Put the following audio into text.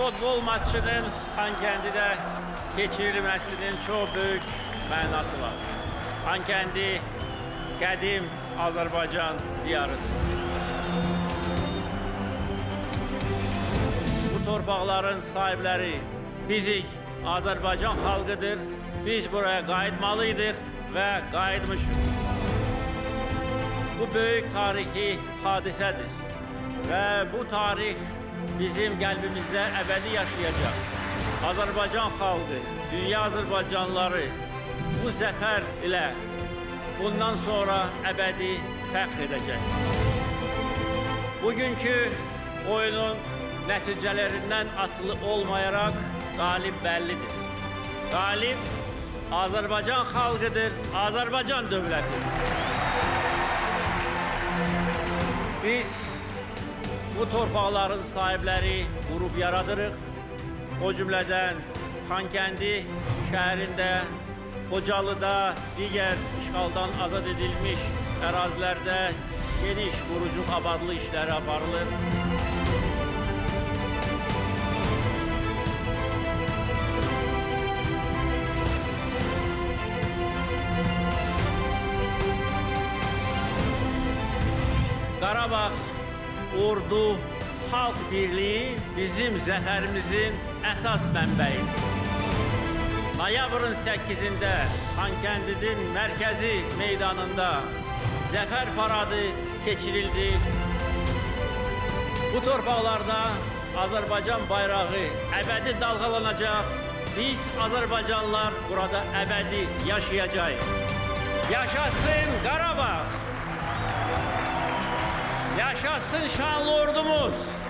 futbol maçının Xankəndidə keçirilməsinin çox böyük mənası var. Xankəndi qədim Azərbaycan diyarıdır. Bu torpaqların sahibləri bizik Azərbaycan xalqıdır. Biz buraya qayıtmalıydıq və qayıtmışıq. Bu böyük tarixi hadisədir və bu tarix bizim qəlbimizdə əbədi yaşayacaq. Azərbaycan xalqı, dünya Azərbaycanlıları bu zəfər ilə bundan sonra əbədi fəxr edəcək. Bugünkü oyunun nəticələrindən asılı olmayaraq qalib bəllidir. Qalib Azərbaycan xalqıdır, Azərbaycan dövlətidir. Biz bu torpaqların sahibləri qrup yaradırıq. O cümlədən Xankəndi şəhərində, Xocalıda, digər işğaldan azad edilmiş ərazilərdə geniş qurucuq abadlı işləri aparılır. Qarabağ ordu xalq birliyi bizim zəfərimizin əsas mənbəyidir. Noyabrın 8-də Xankəndinin mərkəzi meydanında zəfər paradı keçirildi. Bu torpaqlarda Azərbaycan bayrağı əbədi dalğalanacaq. Biz Azərbaycanlılar burada əbədi yaşayacağıq. Yaşasın Qarabağ! Yaşasın şanlı ordumuz!